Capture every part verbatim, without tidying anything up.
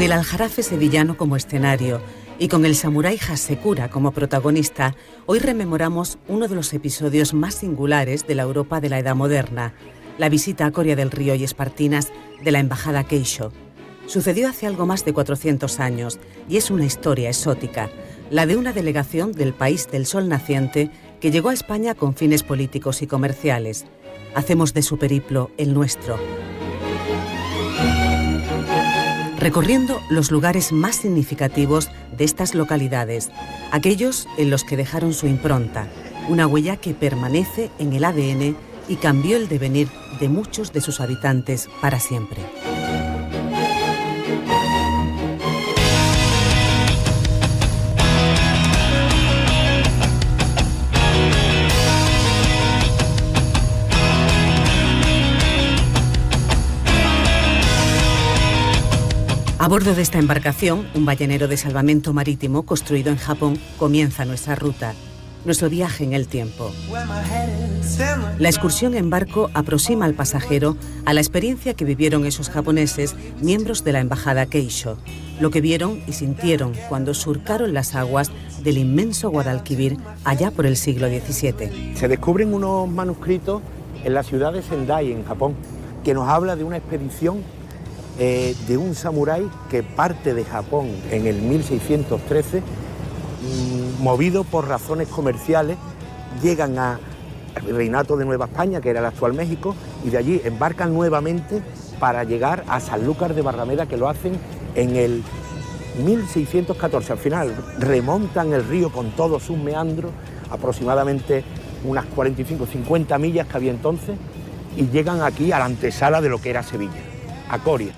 Con el Aljarafe sevillano como escenario y con el samurái Hasekura como protagonista, hoy rememoramos uno de los episodios más singulares de la Europa de la Edad Moderna, la visita a Coria del Río y Espartinas de la embajada Keisho. Sucedió hace algo más de cuatrocientos años y es una historia exótica, la de una delegación del país del sol naciente que llegó a España con fines políticos y comerciales. Hacemos de su periplo el nuestro, recorriendo los lugares más significativos de estas localidades, aquellos en los que dejaron su impronta, una huella que permanece en el A D N y cambió el devenir de muchos de sus habitantes para siempre. A bordo de esta embarcación, un ballenero de salvamento marítimo construido en Japón, comienza nuestra ruta, nuestro viaje en el tiempo. La excursión en barco aproxima al pasajero a la experiencia que vivieron esos japoneses, miembros de la embajada Keisho, lo que vieron y sintieron cuando surcaron las aguas del inmenso Guadalquivir allá por el siglo diecisiete. Se descubren unos manuscritos en la ciudad de Sendai, en Japón, que nos habla de una expedición Eh, de un samurái que parte de Japón en el mil seiscientos trece, mmm, movido por razones comerciales, llegan al Reinato de Nueva España, que era el actual México, y de allí embarcan nuevamente para llegar a Sanlúcar de Barrameda, que lo hacen en el mil seiscientos catorce. Al final remontan el río con todos sus meandros, aproximadamente unas cuarenta y cinco, cincuenta millas que había entonces, y llegan aquí a la antesala de lo que era Sevilla, a Coria.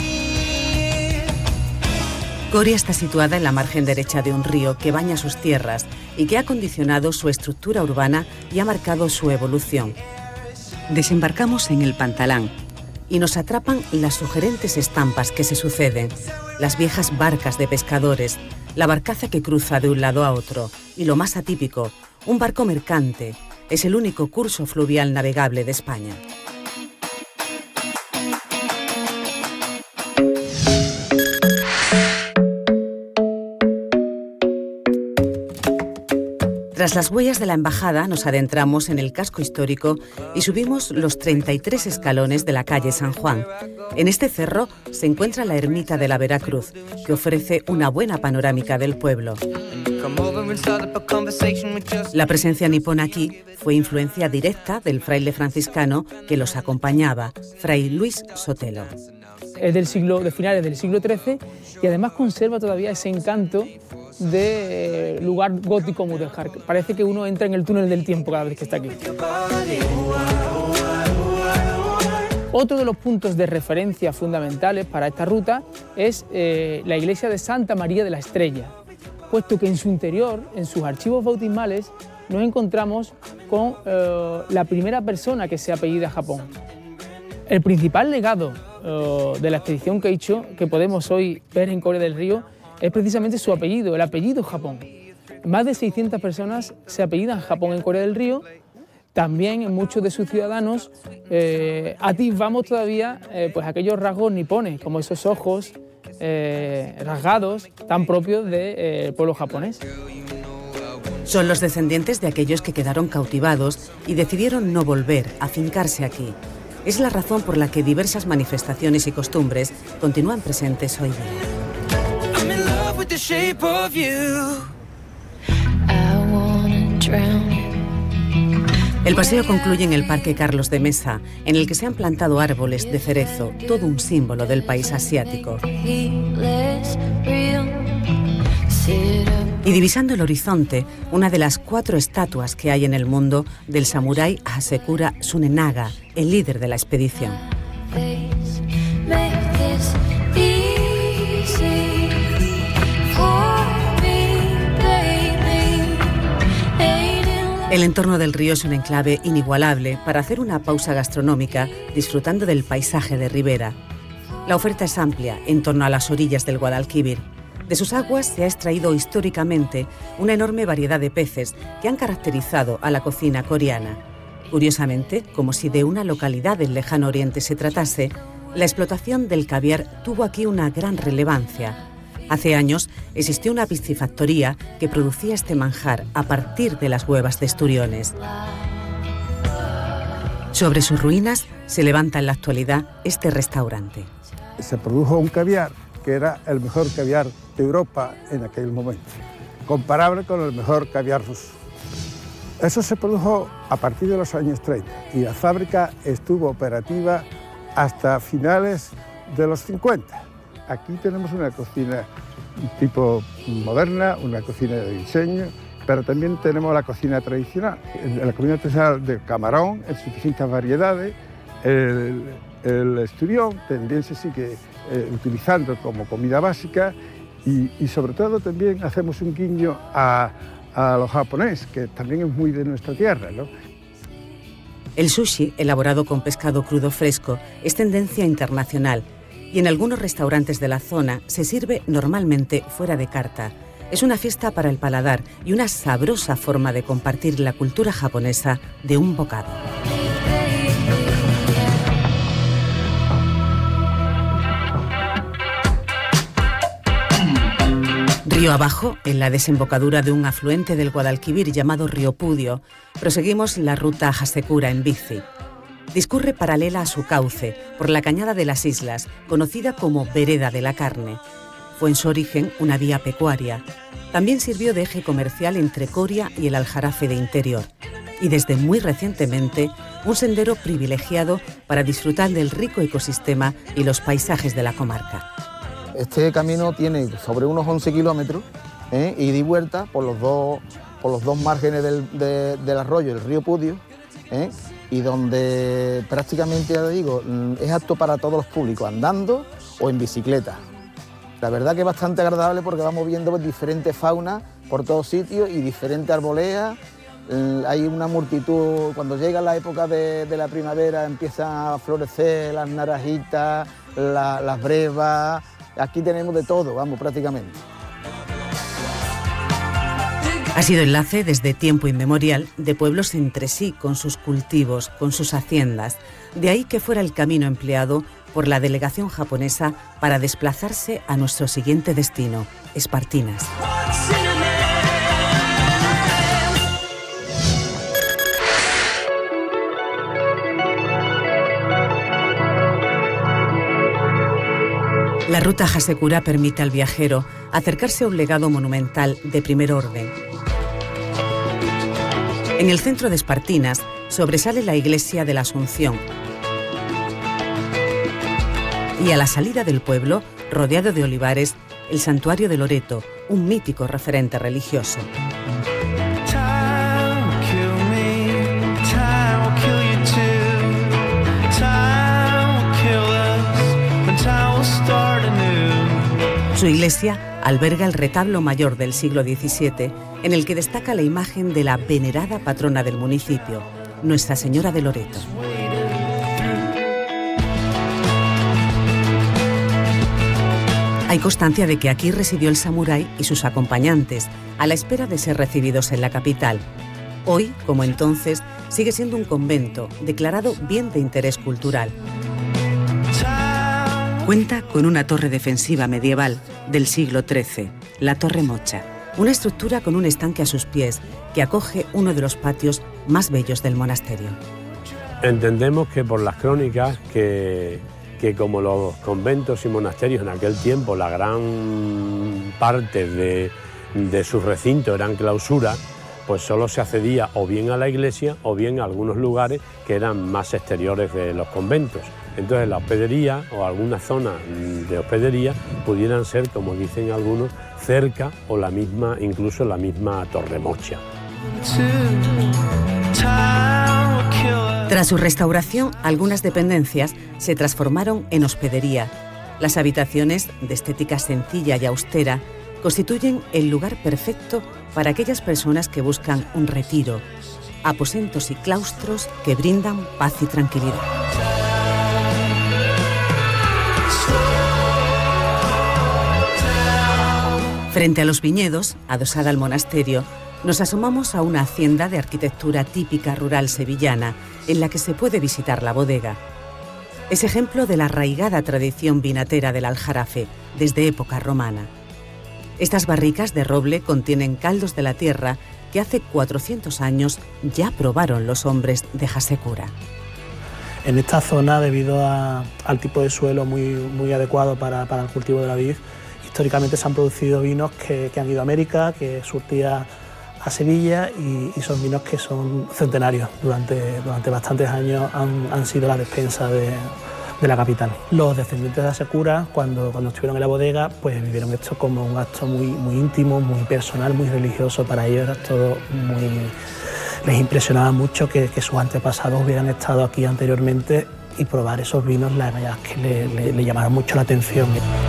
Coria está situada en la margen derecha de un río que baña sus tierras y que ha condicionado su estructura urbana y ha marcado su evolución. Desembarcamos en el Pantalán y nos atrapan las sugerentes estampas que se suceden, las viejas barcas de pescadores, la barcaza que cruza de un lado a otro y, lo más atípico, un barco mercante. Es el único curso fluvial navegable de España. Tras las huellas de la embajada nos adentramos en el casco histórico y subimos los treinta y tres escalones de la calle San Juan. En este cerro se encuentra la ermita de la Veracruz, que ofrece una buena panorámica del pueblo. La presencia nipona aquí fue influencia directa del fraile franciscano que los acompañaba, Fray Luis Sotelo. Es del siglo, de finales del siglo trece y además conserva todavía ese encanto de lugar gótico mudéjar. Parece que uno entra en el túnel del tiempo cada vez que está aquí. Otro de los puntos de referencia fundamentales para esta ruta es eh, la iglesia de Santa María de la Estrella, puesto que en su interior, en sus archivos bautismales, nos encontramos con eh, la primera persona que se apellida Japón. El principal legado eh, de la expedición Keisho que podemos hoy ver en Coria del Río es precisamente su apellido, el apellido Japón. Más de seiscientas personas se apellidan Japón en Coria del Río. También muchos de sus ciudadanos eh, atisbamos todavía eh, pues aquellos rasgos nipones, como esos ojos eh, rasgados tan propios del de, eh, pueblo japonés. Son los descendientes de aquellos que quedaron cautivados y decidieron no volver a fincarse aquí. Es la razón por la que diversas manifestaciones y costumbres continúan presentes hoy día. El paseo concluye en el Parque Carlos de Mesa, en el que se han plantado árboles de cerezo, todo un símbolo del país asiático. Y divisando el horizonte, una de las cuatro estatuas que hay en el mundo del samurái Hasekura Tsunenaga, el líder de la expedición. El entorno del río es un enclave inigualable para hacer una pausa gastronómica disfrutando del paisaje de ribera. La oferta es amplia en torno a las orillas del Guadalquivir. De sus aguas se ha extraído históricamente una enorme variedad de peces que han caracterizado a la cocina coreana. Curiosamente, como si de una localidad del lejano oriente se tratase, La explotación del caviar tuvo aquí una gran relevancia. Hace años existió una piscifactoría que producía este manjar a partir de las huevas de esturiones. Sobre sus ruinas se levanta en la actualidad este restaurante. Se produjo un caviar que era el mejor caviar de Europa en aquel momento, comparable con el mejor caviar ruso. Eso se produjo a partir de los años treinta y la fábrica estuvo operativa hasta finales de los cincuenta. Aquí tenemos una cocina tipo moderna, una cocina de diseño, pero también tenemos la cocina tradicional. La cocina tradicional de camarón en sus distintas variedades. El, el esturión también se sigue eh, utilizando como comida básica y, y sobre todo también hacemos un guiño a, a lo japonés, que también es muy de nuestra tierra, ¿no? El sushi, elaborado con pescado crudo fresco, es tendencia internacional y en algunos restaurantes de la zona se sirve normalmente fuera de carta. Es una fiesta para el paladar y una sabrosa forma de compartir la cultura japonesa de un bocado. Río abajo, en la desembocadura de un afluente del Guadalquivir llamado Río Pudio, proseguimos la ruta a Hasekura en bici. Discurre paralela a su cauce, por la Cañada de las Islas, conocida como Vereda de la Carne. Fue en su origen una vía pecuaria. También sirvió de eje comercial entre Coria y el Aljarafe de Interior. Y desde muy recientemente, un sendero privilegiado para disfrutar del rico ecosistema y los paisajes de la comarca. Este camino tiene sobre unos once kilómetros, ¿eh? ida y vuelta por los dos, por los dos márgenes del, de, del arroyo, el río Pudio, ¿eh? y donde prácticamente, ya digo, es apto para todos los públicos, andando o en bicicleta. La verdad que es bastante agradable porque vamos viendo pues, diferentes faunas por todos sitios y diferentes arboledas. Hay una multitud, cuando llega la época de, de la primavera empiezan a florecer las naranjitas, la, las brevas. Aquí tenemos de todo, vamos, prácticamente. Ha sido enlace desde tiempo inmemorial de pueblos entre sí, con sus cultivos, con sus haciendas. De ahí que fuera el camino empleado por la delegación japonesa para desplazarse a nuestro siguiente destino, Espartinas. La ruta Hasekura permite al viajero acercarse a un legado monumental de primer orden. En el centro de Espartinas sobresale la iglesia de la Asunción y a la salida del pueblo, rodeado de olivares, el santuario de Loreto, un mítico referente religioso. Su iglesia alberga el retablo mayor del siglo diecisiete, en el que destaca la imagen de la venerada patrona del municipio, Nuestra Señora de Loreto. Hay constancia de que aquí residió el samurái y sus acompañantes, a la espera de ser recibidos en la capital. Hoy, como entonces, sigue siendo un convento, declarado bien de interés cultural. Cuenta con una torre defensiva medieval del siglo trece, la Torre Mocha, una estructura con un estanque a sus pies que acoge uno de los patios más bellos del monasterio. Entendemos que por las crónicas que, que como los conventos y monasterios en aquel tiempo la gran parte de, de sus recintos eran clausura, pues solo se accedía o bien a la iglesia o bien a algunos lugares que eran más exteriores de los conventos. Entonces la hospedería o alguna zona de hospedería pudieran ser, como dicen algunos, cerca o la misma, incluso la misma Torre Mocha. Tras su restauración, algunas dependencias se transformaron en hospedería. Las habitaciones, de estética sencilla y austera, constituyen el lugar perfecto para aquellas personas que buscan un retiro, aposentos y claustros que brindan paz y tranquilidad. Frente a los viñedos, adosada al monasterio, nos asomamos a una hacienda de arquitectura típica rural sevillana, en la que se puede visitar la bodega. Es ejemplo de la arraigada tradición vinatera del Aljarafe, desde época romana. Estas barricas de roble contienen caldos de la tierra que hace cuatrocientos años ya probaron los hombres de Hasekura. En esta zona, debido a, al tipo de suelo muy, muy adecuado para, para el cultivo de la vid, históricamente se han producido vinos que, que han ido a América, que surtía a Sevilla, y, y son vinos que son centenarios. Durante, durante bastantes años han, han sido la despensa de, de la capital. Los descendientes de Hasekura, cuando, cuando estuvieron en la bodega, pues vivieron esto como un acto muy, muy íntimo, muy personal, muy religioso. Para ellos era todo muy... Les impresionaba mucho que, que sus antepasados hubieran estado aquí anteriormente, y probar esos vinos, la verdad es que le, le, le llamaron mucho la atención.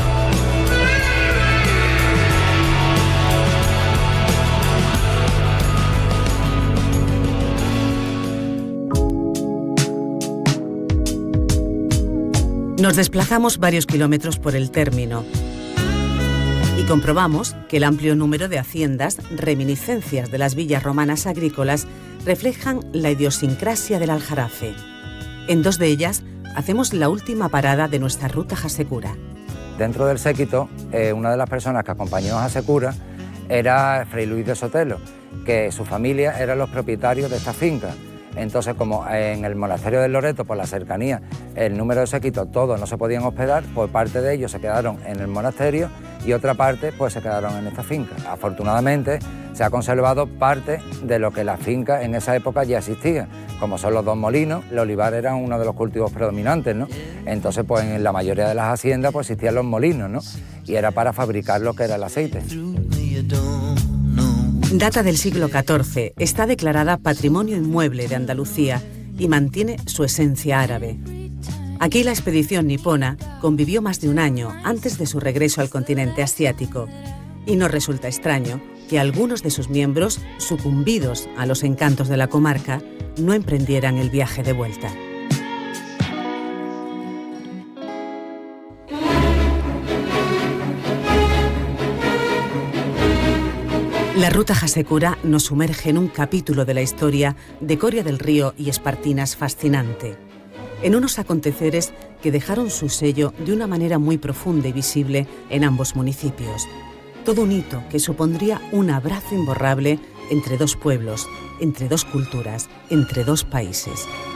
Nos desplazamos varios kilómetros por el término y comprobamos que el amplio número de haciendas, reminiscencias de las villas romanas agrícolas, reflejan la idiosincrasia del Aljarafe. En dos de ellas hacemos la última parada de nuestra ruta Hasekura. Dentro del séquito, eh, una de las personas que acompañó a Hasekura era Fray Luis de Sotelo, que su familia eran los propietarios de esta finca. Entonces, como en el monasterio del Loreto, por la cercanía, el número de séquitos todos no se podían hospedar, pues parte de ellos se quedaron en el monasterio y otra parte pues se quedaron en esta finca. Afortunadamente se ha conservado parte de lo que la finca en esa época ya existía, como son los dos molinos. El olivar era uno de los cultivos predominantes, ¿no? Entonces, pues en la mayoría de las haciendas pues existían los molinos, ¿no? Y era para fabricar lo que era el aceite. Data del siglo catorce, está declarada Patrimonio Inmueble de Andalucía y mantiene su esencia árabe. Aquí la expedición nipona convivió más de un año antes de su regreso al continente asiático, y no resulta extraño que algunos de sus miembros, sucumbidos a los encantos de la comarca, no emprendieran el viaje de vuelta. La ruta Hasekura nos sumerge en un capítulo de la historia de Coria del Río y Espartinas fascinante, en unos aconteceres que dejaron su sello de una manera muy profunda y visible en ambos municipios. Todo un hito que supondría un abrazo imborrable entre dos pueblos, entre dos culturas, entre dos países.